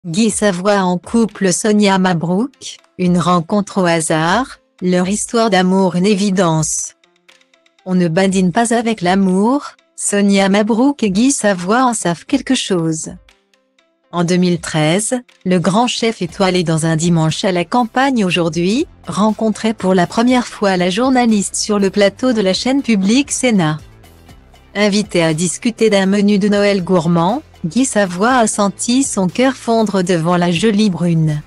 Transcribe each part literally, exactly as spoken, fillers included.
Guy Savoy en couple Sonia Mabrouk, une rencontre au hasard, leur histoire d'amour une évidence. On ne badine pas avec l'amour, Sonia Mabrouk et Guy Savoy en savent quelque chose. En deux mille treize, le grand chef étoilé dans Un dimanche à la campagne aujourd'hui, rencontrait pour la première fois la journaliste sur le plateau de la chaîne publique Sénat. Invité à discuter d'un menu de Noël gourmand, Guy Savoy a senti son cœur fondre devant la jolie brune.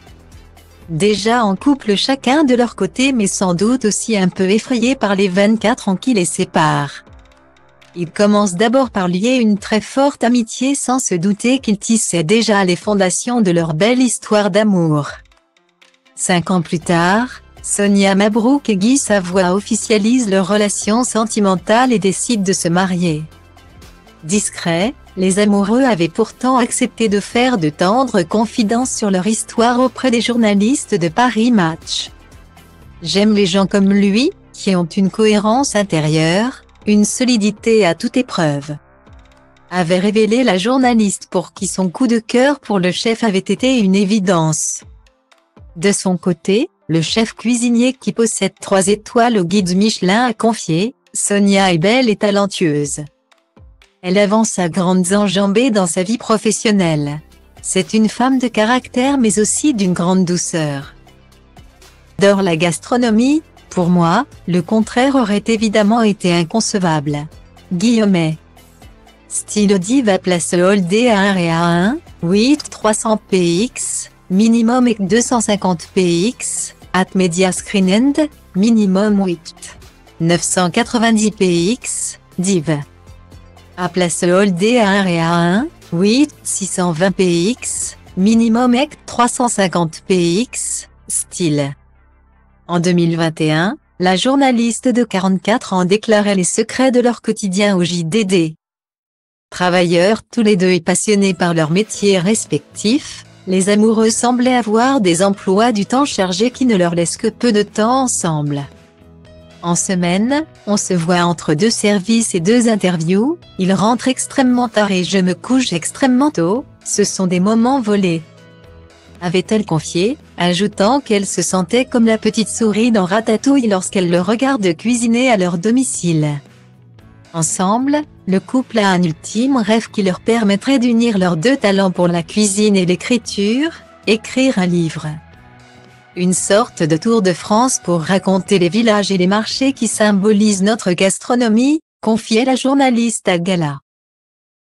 Déjà en couple chacun de leur côté mais sans doute aussi un peu effrayés par les vingt-quatre ans qui les séparent. Ils commencent d'abord par lier une très forte amitié sans se douter qu'ils tissaient déjà les fondations de leur belle histoire d'amour. Cinq ans plus tard, Sonia Mabrouk et Guy Savoy officialisent leur relation sentimentale et décident de se marier. Discrets, les amoureux avaient pourtant accepté de faire de tendres confidences sur leur histoire auprès des journalistes de Paris Match. « J'aime les gens comme lui, qui ont une cohérence intérieure, une solidité à toute épreuve », avait révélé la journaliste pour qui son coup de cœur pour le chef avait été une évidence. De son côté, le chef cuisinier qui possède trois étoiles au guide Michelin a confié « Sonia est belle et talentueuse. Elle avance à grandes enjambées dans sa vie professionnelle. C'est une femme de caractère mais aussi d'une grande douceur. J'adore la gastronomie, pour moi, le contraire aurait évidemment été inconcevable. » Guillaumet. Style diva place All D A un et A un, huit trois cents P X, minimum et deux cent cinquante P X, at Media Screen End, minimum huit neuf cent quatre-vingt-dix P X, div. À place All D A un et A un, huit six cent vingt P X, minimum et trois cent cinquante P X, style. En deux mille vingt et un, la journaliste de quarante-quatre ans déclarait les secrets de leur quotidien au J D D. Travailleurs tous les deux et passionnés par leur métier respectif, les amoureux semblaient avoir des emplois du temps chargés qui ne leur laissent que peu de temps ensemble. En semaine, on se voit entre deux services et deux interviews, il rentre extrêmement tard et je me couche extrêmement tôt, ce sont des moments volés. Avait-elle confié, ajoutant qu'elle se sentait comme la petite souris dans Ratatouille lorsqu'elle le regarde cuisiner à leur domicile. Ensemble, le couple a un ultime rêve qui leur permettrait d'unir leurs deux talents pour la cuisine et l'écriture, écrire un livre. Une sorte de tour de France pour raconter les villages et les marchés qui symbolisent notre gastronomie, confiait la journaliste à Gala.